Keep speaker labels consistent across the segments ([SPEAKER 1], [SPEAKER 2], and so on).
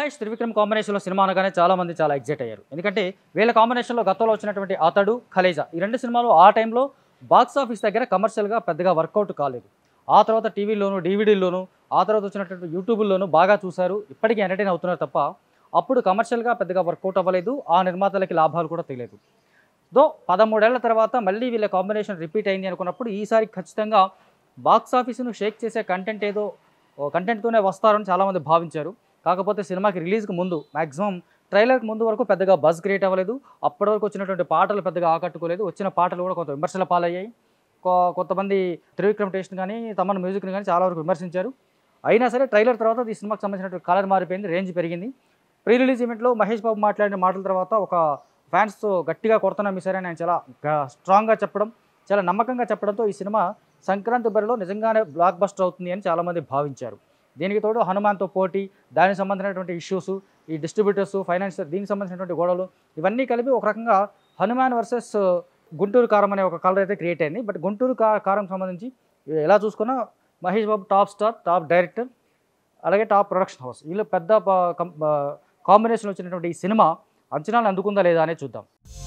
[SPEAKER 1] మహేష్ త్రివిక్రమ్ కాంబినేషన్లో సినిమా అనగానే చాలామంది చాలా ఎగ్జైట్ అయ్యారు. ఎందుకంటే వీళ్ళ కాంబినేషన్లో గతంలో వచ్చినటువంటి అతడు, ఖలేజా ఈ రెండు సినిమాలు ఆ టైంలో బాక్స్ ఆఫీస్ దగ్గర కమర్షియల్గా పెద్దగా వర్కౌట్ కాలేదు. ఆ తర్వాత టీవీలోను, డీవీడీల్లోను, ఆ తర్వాత వచ్చినటువంటి యూట్యూబ్లోను బాగా చూశారు. ఇప్పటికీ ఎంటర్టైన్ అవుతున్నారు తప్ప అప్పుడు కమర్షియల్గా పెద్దగా వర్కౌట్ అవ్వలేదు. ఆ నిర్మాతలకి లాభాలు కూడా తెలియదు. 13 ఏళ్ల తర్వాత మళ్ళీ వీళ్ళ కాంబినేషన్ రిపీట్ అయింది అనుకున్నప్పుడు ఈసారి ఖచ్చితంగా బాక్స్ ఆఫీసును షేక్ చేసే కంటెంట్తోనే వస్తారని చాలామంది భావించారు. కాకపోతే సినిమాకి రిలీజ్కి ముందు మ్యాక్సిమం ట్రైలర్కి ముందు వరకు పెద్దగా బజ్ క్రియేట్ అవ్వలేదు. అప్పటి వరకు వచ్చినటువంటి పాటలు పెద్దగా ఆకట్టుకోలేదు. వచ్చిన పాటలు కూడా కొంత విమర్శల పాలయ్యాయి. కొంతమంది త్రివిక్రమ్ టేస్ట్ని కానీ తమన్ మ్యూజిక్ని కానీ చాలా వరకు విమర్శించారు. అయినా సరే ట్రైలర్ తర్వాత ఈ సినిమాకి సంబంధించినటువంటి కలర్ మారిపోయింది, రేంజ్ పెరిగింది. ప్రీ రిలీజ్ ఈవెంట్లో మహేష్ బాబు మాట్లాడిన మాటల తర్వాత ఒక ఫ్యాన్స్తో గట్టిగా కొడుతున్నాం ఈసారి ఆయన చాలా స్ట్రాంగ్గా చెప్పడం, చాలా నమ్మకంగా చెప్పడంతో ఈ సినిమా సంక్రాంతి బరిలో నిజంగానే బ్లాక్ బస్టర్ అవుతుంది అని చాలామంది భావించారు. దీనికి తోడు హనుమాన్తో పోటీ, దానికి సంబంధించినటువంటి ఇష్యూస్, ఈ డిస్ట్రిబ్యూటర్స్, ఫైనాన్షియల్ దీనికి సంబంధించినటువంటి గొడవలు ఇవన్నీ కలిపి ఒక రకంగా హనుమాన్ వర్సెస్ గుంటూరు కారం అనే ఒక కలర్ అయితే క్రియేట్ అయింది. బట్ గుంటూరు కారం సంబంధించి ఎలా చూసుకున్నా Mahesh Babu top star, top director, అలాగే టాప్ ప్రొడక్షన్ హౌస్ వీళ్ళు పెద్ద కాంబినేషన్ వచ్చినటువంటి ఈ సినిమా అంచనాలు అందుకుందా లేదా అనేది చూద్దాం.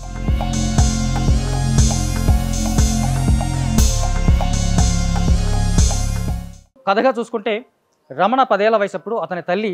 [SPEAKER 1] కథగా చూసుకుంటే రమణ 10 ఏళ్ల వయసప్పుడు అతని తల్లి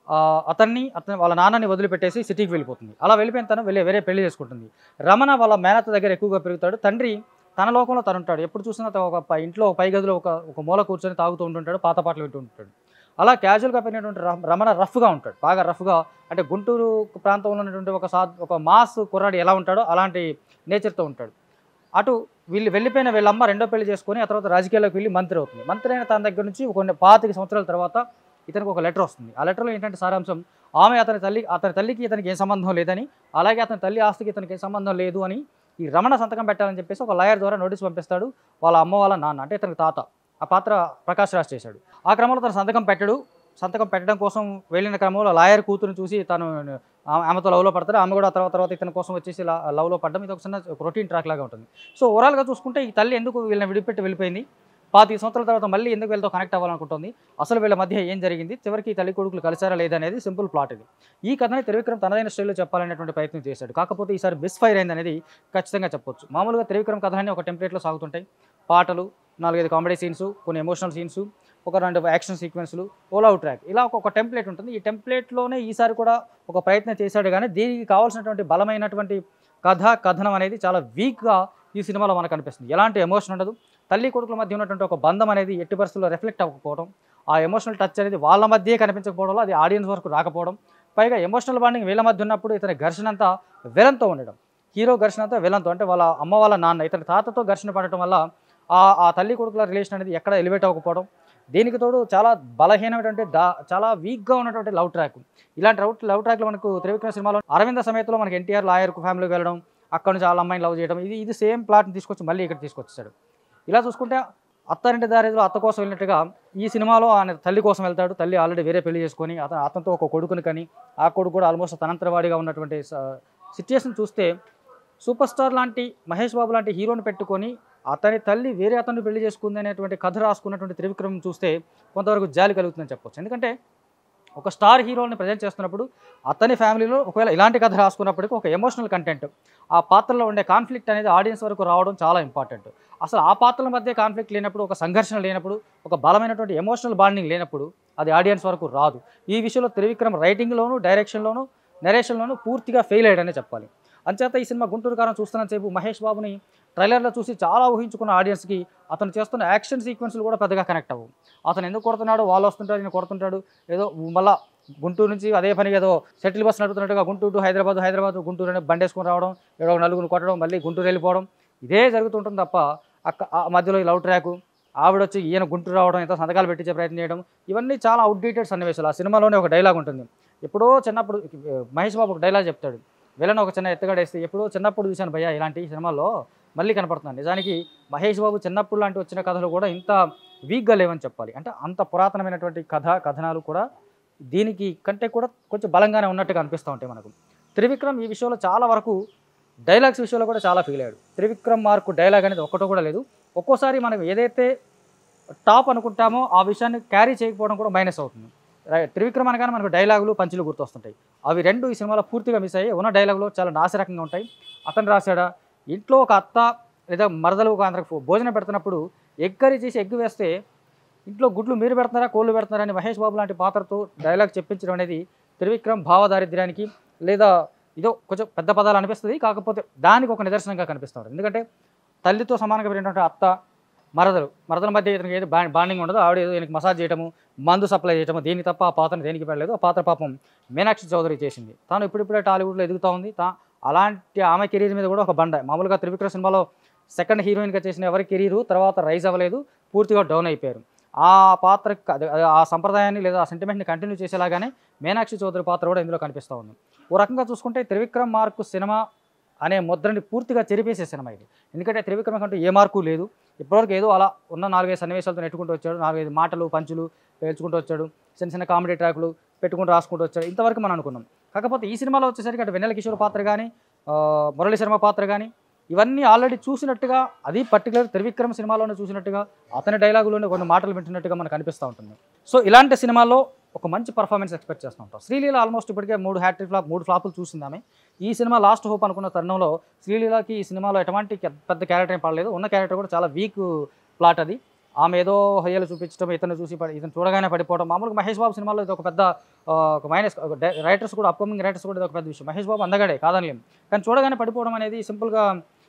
[SPEAKER 1] అతన్ని వాళ్ళ నాన్నని వదిలిపెట్టేసి సిటీకి వెళ్ళిపోతుంది. అలా వెళ్ళిపోయిన తను వేరే పెళ్లి చేసుకుంటుంది. రమణ వాళ్ళ మేనత్త దగ్గర ఎక్కువగా పెరుగుతాడు. తండ్రి తన లోకంలో తను ఉంటాడు. ఎప్పుడు చూసినా ఒక ఇంట్లో పై గదిలో ఒక మూల కూర్చొని తాగుతూ ఉంటుంటాడు, పాత పాటలు వింటూ ఉంటాడు. అలా క్యాజువల్గా పెరిగినటువంటి రమణ రఫ్గా ఉంటాడు, బాగా రఫ్గా. అంటే గుంటూరు ప్రాంతంలో ఉన్నటువంటి ఒక మాస్ కుర్రాడు ఎలా ఉంటాడో అలాంటి నేచర్తో ఉంటాడు. అటు వెళ్ళిపోయిన వీళ్ళమ్మ రెండో పెళ్లి చేసుకొని ఆ తర్వాత రాజకీయాల్లోకి వెళ్ళి మంత్రి అవుతుంది. మంత్రి అయిన తన దగ్గర నుంచి కొన్ని 25 సంవత్సరాల తర్వాత ఇతనికి ఒక లెటర్ వస్తుంది. ఆ లెటర్లో ఏంటంటే సారాంశం, ఆమె అతని తల్లికి ఇతనికి ఏం సంబంధం లేదని, అలాగే అతని తల్లి ఆస్తికి ఇతనికి ఏం సంబంధం లేదు అని ఈ రమణ సంతకం పెట్టాలని చెప్పేసి ఒక లాయర్ ద్వారా నోటీస్ పంపిస్తాడు వాళ్ళ అమ్మ వాళ్ళ నాన్న, అంటే ఇతనికి తాత. ఆ పాత్ర ప్రకాష్ రాజ్ చేశాడు. ఆ క్రమంలో తన సంతకం పెట్టడం కోసం వెళ్ళిన క్రమంలో లాయర్ కూతురుని చూసి తను ఆమెతో లవ్లో పడతాడు. ఆమె కూడా తర్వాత ఇతని కోసం వచ్చేసి లవ్లో పడడం, ఇది ఒక చిన్న రొటీన్ ట్రాక్ లాగా ఉంటుంది. సో ఓవరాల్గా చూసుకుంటే ఈ తల్లి ఎందుకు వీళ్ళని విడిపెట్టి వెళ్ళిపోయింది, 25 సంవత్సరాల తర్వాత మళ్ళీ ఎందుకు వీళ్ళతో కనెక్ట్ అవ్వాలనుకుంటుంది, అసలు వీళ్ళ మధ్య ఏం జరిగింది, చివరికి ఈ తల్లి కొడుకులు కలిసారా లేదా అనేది సింపుల్ ప్లాట్ ఇది. ఈ కథని త్రివిక్రమ్ తనదైన స్టైల్లో చెప్పాలనేటువంటి ప్రయత్నం చేశాడు. కాకపోతే ఈసారి మిస్ఫైర్ అయింది అనేది ఖచ్చితంగా చెప్పొచ్చు. మామూలుగా త్రివిక్రమ్ కథలన్నీ ఒక టెంప్లెట్లో సాగుతుంటాయి. పాటలు, 4-5 కామెడీ సీన్స్, కొన్ని ఎమోషనల్ సీన్స్, ఒక 2 యాక్షన్ సీక్వెన్స్లు, ఓలావ్ ట్రాక్, ఇలా ఒక టెంప్లెట్ ఉంటుంది. ఈ టెంప్లెట్లోనే ఈసారి కూడా ఒక ప్రయత్నం చేశాడు. కానీ దీనికి కావాల్సినటువంటి బలమైనటువంటి కథనం అనేది చాలా వీక్గా ఈ సినిమాలో మనకు అనిపిస్తుంది. ఎలాంటి ఎమోషన్ ఉండదు. తల్లి కొడుకుల మధ్య ఉన్నటువంటి ఒక బంధం అనేది ఎట్టి పరిస్థితుల్లో రిఫ్లెక్ట్ అవ్వకపోవడం, ఆ ఎమోషనల్ టచ్ అనేది వాళ్ళ మధ్యే కనిపించకపోవడంలో అది ఆడియన్స్ వరకు రాకపోవడం, పైగా ఎమోషనల్ బాండింగ్ వీళ్ళ మధ్య ఉన్నప్పుడు ఇతని ఘర్షణ అంతా విలన్తో ఉండడం, హీరో ఘర్షణ అంతా విలన్తో, అంటే వాళ్ళ అమ్మ వాళ్ళ నాన్న ఇతని తాతతో ఘర్షణ పడటం వల్ల ఆ తల్లి కొడుకుల రిలేషన్ అనేది ఎక్కడ ఎలివేట్ అవ్వకపోవడం, దీనికి తోడు చాలా బలహీనమైనటువంటి చాలా వీక్గా ఉన్నటువంటి లవ్ ట్రాక్. ఇలాంటి లవ్ ట్రాక్లో మనకు త్రివిక్రమ్ సినిమాలో అరవింద సమేతలో మనకి ఎన్టీఆర్ లాయర్ ఫ్యామిలీకి వెళ్ళడం, అక్కడ నుంచి వాళ్ళ అమ్మాయిని లవ్ చేయడం, ఇది సేమ్ ప్లాట్ని తీసుకొచ్చి మళ్ళీ ఇక్కడ తీసుకొచ్చాడు. ఇలా చూసుకుంటే అత్తారింటి దారిలో అత్త కోసం వెళ్ళినట్టుగా ఈ సినిమాలో ఆయన తల్లి కోసం వెళ్తాడు. తల్లి ఆల్రెడీ వేరే పెళ్లి చేసుకొని అతనితో ఒక కొడుకుని కానీ ఆ కొడుకు కూడా ఆల్మోస్ట్ తనంతరవాడిగా ఉన్నటువంటి సిచ్యుయేషన్ చూస్తే సూపర్ స్టార్ లాంటి మహేష్ బాబు లాంటి హీరోని పెట్టుకొని అతని తల్లి వేరే అతన్ని పెళ్లి చేసుకుంది అనేటువంటి కథ రాసుకున్నటువంటి త్రివిక్రమ్ చూస్తే కొంతవరకు జాలి కలుగుతుందని చెప్పొచ్చు. ఎందుకంటే ఒక స్టార్ హీరోని ప్రజెంట్ చేస్తున్నప్పుడు అతని ఫ్యామిలీలో ఒకవేళ ఇలాంటి కథ రాసుకున్నప్పటికీ ఒక ఎమోషనల్ కంటెంట్, ఆ పాత్రలో ఉండే కాన్ఫ్లిక్ట్ అనేది ఆడియన్స్ వరకు రావడం చాలా ఇంపార్టెంట్. అసలు ఆ పాత్రల మధ్య కాన్ఫ్లిక్ట్ లేనప్పుడు, ఒక సంఘర్షణ లేనప్పుడు, ఒక బలమైనటువంటి ఎమోషనల్ బాండింగ్ లేనప్పుడు అది ఆడియన్స్ వరకు రాదు. ఈ విషయంలో త్రివిక్రమ్ రైటింగ్లోను, డైరెక్షన్లోను, నెరేషన్లోను పూర్తిగా ఫెయిల్ అయ్యాడనే చెప్పాలి. అంచేత ఈ సినిమా గుంటూరు కారం చూస్తున్నంతసేపు మహేష్ బాబుని ట్రైలర్లో చూసి చాలా ఊహించుకున్న ఆడియన్స్కి అతను చేస్తున్న యాక్షన్ సీక్వెన్స్లు కూడా పెద్దగా కనెక్ట్ అవ్వవు. అతను ఎందుకు కొడుతున్నాడు, వాళ్ళు వస్తుంటాడు, నేను కొడుతుంటాడు, ఏదో మళ్ళీ గుంటూరు నుంచి అదే పనిగా ఏదో షటిల్ బస్ నడుపుతున్నట్టుగా గుంటూరు టు హైదరాబాద్ గుంటూరు అనే బండేసుకొని రావడం, ఏదో నలుగురు కొట్టడం, మళ్ళీ గుంటూరు వెళ్ళిపోవడం, ఇదే జరుగుతుంటుంది తప్ప మధ్యలో ఈ లవ్ ట్రాకు, ఆవిడొచ్చి ఈయన గుంటూరు రావడం, ఎంతో సంతకాలు పెట్టించే ప్రయత్నం చేయడం, ఇవన్నీ చాలా అవుట్డేటెడ్ సన్నివేశాలు. ఆ సినిమాలోనే ఒక డైలాగ్ ఉంటుంది. ఎప్పుడో చిన్నప్పుడు మహేష్ బాబు ఒక డైలాగ్ చెప్తాడు, వెళ్ళని ఒక చిన్న ఎత్తుగడేస్తే ఎప్పుడో చిన్నప్పుడు చూశాను భయ్యా ఇలాంటి సినిమాల్లో మళ్ళీ కనపడుతున్నాను. నిజానికి మహేష్ బాబు చిన్నప్పుడు లాంటి వచ్చిన కథలు కూడా ఇంత వీక్గా లేవని చెప్పాలి. అంటే అంత పురాతనమైనటువంటి కథనాలు కూడా దీనికి కంటే కూడా కొంచెం బలంగానే ఉన్నట్టుగా అనిపిస్తూ ఉంటాయి మనకు. త్రివిక్రమ్ ఈ విషయంలో చాలా వరకు డైలాగ్స్ విషయంలో కూడా చాలా ఫీల్ అయ్యాడు. త్రివిక్రమ్ మార్కు డైలాగ్ అనేది ఒక్కటో కూడా లేదు. ఒక్కోసారి మనం ఏదైతే టాప్ అనుకుంటామో ఆ విషయాన్ని క్యారీ చేయకపోవడం కూడా మైనస్ అవుతుంది. త్రివిక్రమ్ అనగానే మనకు డైలాగులు పంచులు గుర్తొస్తుంటాయి. అవి 2 ఈ సినిమాలో పూర్తిగా మిస్ అయ్యాయి. ఉన్న డైలాగులు చాలా నాసిరకంగా ఉంటాయి. అతను రాశాడా, ఇంట్లో ఒక అత్త లేదా మరదలు ఒక అందరికి భోజనం పెడుతున్నప్పుడు ఎగ్ కర్రీ చేసి ఎగ్ వేస్తే ఇంట్లో గుడ్లు మీరు పెడుతున్నారా కోళ్ళు పెడుతున్నారా అని మహేష్ బాబు లాంటి పాత్రతో డైలాగ్ చెప్పించడం అనేది త్రివిక్రమ్ భావదారిద్ర్యానికి లేదా ఇదో కొంచెం పెద్ద పదాలు అనిపిస్తుంది. కాకపోతే దానికి ఒక నిదర్శనంగా కనిపిస్తుంది. ఎందుకంటే తల్లితో సమానంగా పెరిగినటువంటి అత్త మరదల మధ్య ఇతనికి ఏదో బాండింగ్ ఉండదు. ఆవిడ ఏదో ఈయనకి మసాజ్ చేయటము, మందు సప్లై చేయటము, దీనికి తప్ప ఆ పాత్రను దేనికి పెట్టలేదు. ఆ పాత్ర పాపం మీనాక్షి చౌదరి చేసింది. తాను ఇప్పుడిప్పుడే టాలీవుడ్లో ఎదుగుతూ ఉంది. అలాంటి ఆమె కెరీర్ మీద కూడా ఒక బండ. మామూలుగా త్రివిక్రమ్ సినిమాలో సెకండ్ హీరోయిన్గా చేసిన ఎవరి కెరీరు తర్వాత రైజ్ అవ్వలేదు, పూర్తిగా డౌన్ అయిపోయారు. ఆ పాత్ర ఆ సంప్రదాయాన్ని లేదా ఆ సెంటిమెంట్ని కంటిన్యూ చేసేలాగానే మీనాక్షి చౌదరి పాత్ర కూడా ఇందులో కనిపిస్తూ ఉంది. ఓ రకంగా చూసుకుంటే త్రివిక్రమ్ మార్కు సినిమా అనే ముద్రని పూర్తిగా చెరిపేసే సినిమా ఇది. ఎందుకంటే త్రివిక్రమ్ కంటూ ఏ మార్కు లేదు. ఇప్పటివరకు ఏదో అలా ఉన్న 4-5 సన్నివేశాలతో నెట్టుకుంటూ వచ్చాడు. 4-5 మాటలు పంచులు పేల్చుకుంటూ వచ్చాడు. చిన్న కామెడీ ట్రాకులు పెట్టుకుంటూ రాసుకుంటూ వచ్చాడు. ఇంతవరకు మనం అనుకున్నాం. కాకపోతే ఈ సినిమాలో వచ్చేసరికి అటు వెన్నెల కిషోర్ పాత్ర కానీ, మురళీ శర్మ పాత్ర కానీ ఇవన్నీ ఆల్రెడీ చూసినట్టుగా, అది పర్టికులర్ త్రివిక్రమ్ సినిమాలోనే చూసినట్టుగా, అతని డైలాగులోనే కొన్ని మాటలు వింటున్నట్టుగా మనకు అనిపిస్తూ ఉంటుంది. సో ఇలాంటి సినిమాల్లో ఒక మంచి పర్ఫార్మెన్స్ ఎక్స్పెక్ట్ చేస్తూ ఉంటాం. శ్రీలీల ఆల్మోస్ట్ ఇప్పటికే 3 ఫ్లాపులు చూసింది ఆమె. ఈ సినిమా లాస్ట్ హోప్ అనుకున్న తరుణంలో శ్రీలీలకి ఈ సినిమాలో ఎటువంటి పెద్ద క్యారెక్టర్ ఏం పడలేదు. ఉన్న క్యారెక్టర్ కూడా చాలా వీక్ ప్లాట్ అది. ఆమె ఏదో హయ్యలు చూపించడం, ఇతను చూడగానే పడిపోవడం. మామూలుగా మహేష్ బాబు సినిమాలో ఇది ఒక పెద్ద ఒక మైనస్. రైటర్స్ కూడా, అప్కమింగ్ రైటర్స్ కూడా ఇది ఒక పెద్ద విషయం. మహేష్ బాబు అందగాడే కాదనిలేం, కానీ చూడగానే పడిపోవడం అనేది సింపుల్గా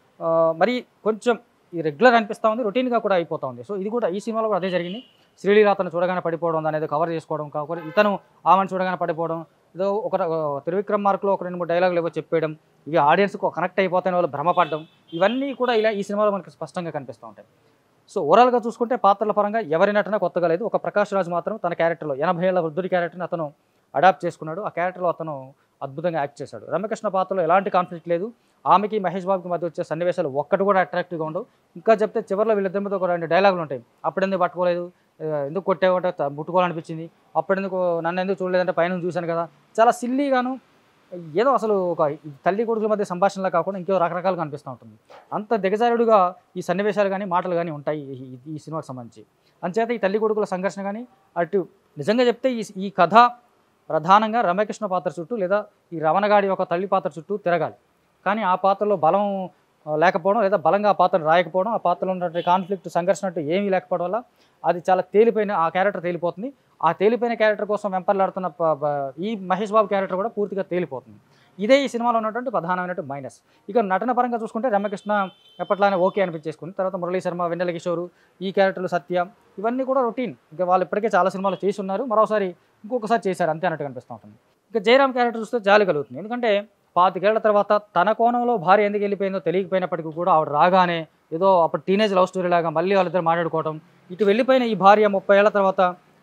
[SPEAKER 1] మరి కొంచెం ఈ రెగ్యులర్ అనిపిస్తూ ఉంది, రొటీన్గా కూడా అయిపోతూ ఉంది. సో ఇది కూడా ఈ సినిమాలో కూడా అదే జరిగింది. శ్రీలీల అతను చూడగానే పడిపోవడం అనేది కవర్ చేసుకోవడం, కాకపోతే ఇతను ఆమెను చూడగానే పడిపోవడం, ఏదో ఒక త్రివిక్రమ్ మార్కులో ఒక 2-3 డైలాగులు ఏవో చెప్పేయడం, ఇవి ఆడియన్స్కు కనెక్ట్ అయిపోతాయని వాళ్ళు భ్రమపడడం, ఇవన్నీ కూడా ఇలా ఈ సినిమాలో మనకి స్పష్టంగా కనిపిస్తూ ఉంటాయి. సో ఓవరాల్గా చూసుకుంటే పాత్రల పరంగా ఎవరి నటన కొత్తగా లేదు. ఒక ప్రకాష్ రాజ్ మాత్రం తన క్యారెక్టర్లో 80 ఏళ్ల వృద్ధుడి క్యారెక్టర్ని అతను అడాప్ట్ చేసుకున్నాడు. ఆ క్యారెక్టర్లో అతను అద్భుతంగా యాక్ట్ చేశాడు. రమ్యకృష్ణ పాత్రలో ఎలాంటి కాన్ఫ్లిక్ట్ లేదు. ఆమెకి మహేష్ బాబుకి మధ్య వచ్చే సన్నివేశాలు ఒక్కటి కూడా అట్రాక్టివ్గా ఉండవు. ఇంకా చెప్తే చివరిలో వీళ్ళిద్దరి మీద ఒక 2 డైలాగులు ఉంటాయి. అప్పుడెందుకు పట్టుకోలేదు, ఎందుకు కొట్టేవంటే ముట్టుకోవాలనిపించింది, అప్పుడెందుకు నన్ను ఎందుకు చూడలేదంటే పైన చూశాను కదా, చాలా సిల్లీగాను ఏదో అసలు ఒక తల్లి కొడుకుల మధ్య సంభాషణలా కాకుండా ఇంకో రకరకాలుగా అనిపిస్తూ ఉంటుంది. అంత దిగజారుడుగా ఈ సన్నివేశాలు కానీ మాటలు కానీ ఉంటాయి ఈ సినిమాకి సంబంధించి. అంచేత ఈ తల్లి కొడుకుల సంఘర్షణ కానీ అటు నిజంగా చెప్తే ఈ కథ ప్రధానంగా రమ్యకృష్ణ పాత్ర చుట్టూ లేదా ఈ రమణగాడి యొక్క తల్లి పాత్ర చుట్టూ తిరగాలి. కానీ ఆ పాత్రలో బలం లేకపోవడం లేదా బలంగా ఆ పాత్రను రాయకపోవడం, ఆ పాత్రలో ఉన్నటువంటి కాన్ఫ్లిక్ట్ సంఘర్షణ అంటూ ఏమీ లేకపోవడం వల్ల అది చాలా తేలిపోయిన ఆ క్యారెక్టర్ తేలిపోతుంది. ఆ తేలిపోయిన క్యారెక్టర్ కోసం వెంపర్లాడుతున్న ఈ మహేష్ బాబు క్యారెక్టర్ కూడా పూర్తిగా తేలిపోతుంది. ఇదే ఈ సినిమాలో ఉన్నటువంటి ప్రధానమైనటువంటి మైనస్. ఇక నటన పరంగా చూసుకుంటే రమ్యకృష్ణ ఎప్పట్లానే ఓకే అనిపించేసుకుంది. తర్వాత మురళీ శర్మ, వెన్నెల కిషోరు, ఈ క్యారెక్టర్లు సత్య, ఇవన్నీ కూడా రొటీన్. ఇంకా వాళ్ళు ఇప్పటికే చాలా సినిమాలు చేసి ఉన్నారు, మరోసారి ఇంకొకసారి చేశారు అంతే అన్నట్టు కనిపిస్తూ ఉంటుంది. ఇక జయరామ్ క్యారెక్టర్ చూస్తే జాలి కలుగుతుంది. ఎందుకంటే 25 ఏళ్ల తర్వాత తన కోణంలో భార్య ఎందుకు వెళ్ళిపోయిందో తెలియకపోయినప్పటికీ కూడా ఆవిడ రాగానే ఏదో అప్పుడు టీనేజ్ లవ్ స్టోరీ లాగా మళ్ళీ వాళ్ళిద్దరు మాట్లాడుకోవడం, ఇటు వెళ్ళిపోయిన ఈ భార్య 30 ఏళ్ల తర్వాత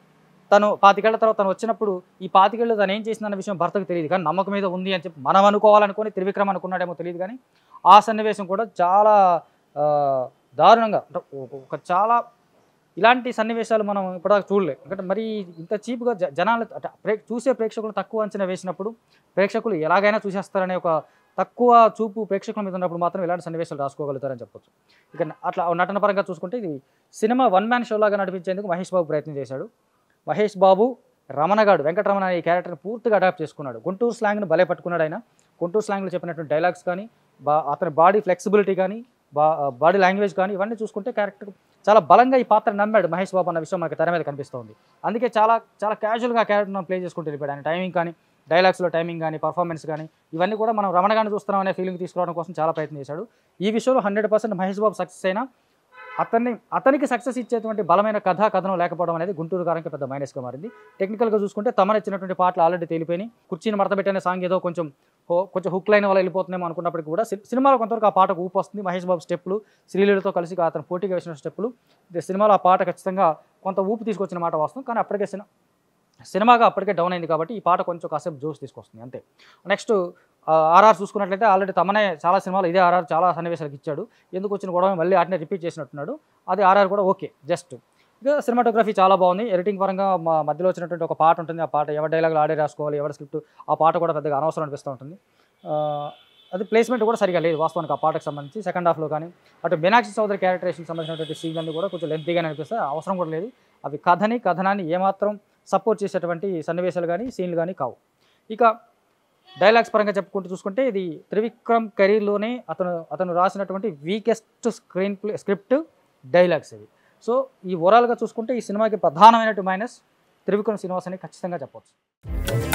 [SPEAKER 1] తను 25 ఏళ్ల తర్వాత తను వచ్చినప్పుడు ఈ 25 ఏళ్ళు తను ఏం చేసిందన్న విషయం భర్తకు తెలియదు, కానీ నమ్మకం మీద ఉంది అని చెప్పి మనం అనుకోవాలనుకుని త్రివిక్రమ్ అనుకున్నాడేమో తెలియదు. కానీ ఆ సన్నివేశం కూడా చాలా దారుణంగా, ఒక చాలా ఇలాంటి సన్నివేశాలు మనం ఇప్పటిదాకా చూడలేదు. ఎందుకంటే మరి ఇంత చీప్గా జనాలు చూసే ప్రేక్షకులు తక్కువ అంచనా వేసినప్పుడు, ప్రేక్షకులు ఎలాగైనా చూసేస్తారనే ఒక తక్కువ చూపు ప్రేక్షకుల మీద ఉన్నప్పుడు మాత్రం ఇలాంటి సన్నివేశాలు రాసుకోగలుగుతారని చెప్పొచ్చు. ఇక అట్లా నటన పరంగా చూసుకుంటే ఇది సినిమా 1 మ్యాన్ షో లాగా నడిపించేందుకు మహేష్ బాబు ప్రయత్నం చేశాడు. మహేష్ బాబు రమణగాడు వెంకటరమణ ఈ క్యారెక్టర్ని పూర్తిగా అడాప్ట్ చేసుకున్నాడు. గుంటూరు స్లాంగ్ను భలే పట్టుకున్నాడు ఆయన. గుంటూరు స్లాంగ్లో చెప్పినటువంటి డైలాగ్స్ కానీ, అతని బాడీ ఫ్లెక్సిబిలిటీ కానీ, బాడీ లాంగ్వేజ్ కానీ ఇవన్నీ చూసుకుంటే క్యారెక్టర్ చాలా బలంగా ఈ పాత్ర నమ్మాడు మహేష్ బాబు అన్న విషయం మనకి తెర మీద కనిపిస్తుంది. అందుకే చాలా చాలా క్యాజువల్గా క్యారెక్టర్ ప్లే చేసుకుంటూ వెళ్ళిపోయాడు. ఆయన టైమింగ్ కానీ, డైలాగ్స్లో టైమింగ్ కానీ, పర్ఫార్మెన్స్ కానీ ఇవన్నీ కూడా మనం రమణగాన్ని చూస్తున్నాం అనే ఫీలింగ్ తీసుకురావడం కోసం చాలా ప్రయత్నం చేశాడు. ఈ విషయంలో 100% మహేష్ బాబు సక్సెస్ అయినా అతనికి సక్సెస్ ఇచ్చేటువంటి బలమైన కథనం లేకపోవడం అనేది గుంటూరు గారికి పెద్ద మైనస్గా మారింది. టెక్నికల్గా చూసుకుంటే తమనిచ్చినటువంటి పాటలు ఆల్రెడీ తేలిపోయినాయి. కుర్చీని మడతపెట్టిన సాంగ్ ఏదో కొంచెం హుక్ లైన్ వల్ల వెళ్ళిపోతుందేమో అనుకున్నప్పటికీ కూడా సినిమాలో కొంతవరకు ఆ పాటకు ఊపు వస్తుంది. మహేష్ బాబు స్టెప్పులు, శ్రీలీలతో కలిసి అతను పోటీగా వేసిన స్టెప్పులు, సినిమాలో ఆ పాట ఖచ్చితంగా కొంత ఊపు తీసుకొచ్చిన మాట వాస్తవం. కానీ అప్పటికే సినిమాగా అప్పటికే డౌన్ అయింది కాబట్టి ఈ పాట కొంచెం కాసేపు జోష్ తీసుకొస్తుంది అంతే. నెక్స్ట్ ఆర్ఆర్ చూసుకున్నట్లయితే ఆల్రెడీ తమనే చాలా సినిమాలు ఇదే ఆర్ఆర్ చాలా సన్నివేశాలకు ఇచ్చాడు. ఎందుకు వచ్చిన గొడవ మళ్ళీ వాటిని రిపీట్ చేసినట్టున్నాడు. అది ఆర్ఆర్ కూడా ఓకే జస్ట్. ఇక సినిమాటోగ్రఫీ చాలా బాగుంది. ఎడిటింగ్ పరంగా మధ్యలో వచ్చినటువంటి ఒక పాట ఉంటుంది. ఆ పాట ఎవరి డైలాగులు ఆడే రాసుకోవాలి, ఎవరి స్క్రిప్ట్, ఆ పాట కూడా పెద్దగా అనవసరం అనిపిస్తూ ఉంటుంది. అది ప్లేస్మెంట్ కూడా సరిగా లేదు వాస్తవానికి ఆ పాటకు సంబంధించి. సెకండ్ హాఫ్లో కానీ అటు మీనాక్షి చౌదరి క్యారెక్టరేషన్కి సంబంధించినటువంటి సీన్లన్నీ కూడా కొంచెం లెంతీగానే అనిపిస్తాయి, అవసరం కూడా లేదు. అవి కథనాన్ని ఏమాత్రం సపోర్ట్ చేసేటువంటి సన్నివేశాలు కానీ సీన్లు కానీ కావు. ఇక డైలాగ్స్ పరంగా చెప్పుకుంటూ చూసుకుంటే ఇది త్రివిక్రమ్ కెరీర్లోనే అతను రాసినటువంటి వీకెస్ట్ స్క్రిప్ట్ డైలాగ్స్ ఇవి. సో ఈ ఓవరాల్గా చూసుకుంటే ఈ సినిమాకి ప్రధానమైనటువంటి మైనస్ త్రివిక్రమ్ శ్రీనివాస్ అని ఖచ్చితంగా చెప్పవచ్చు.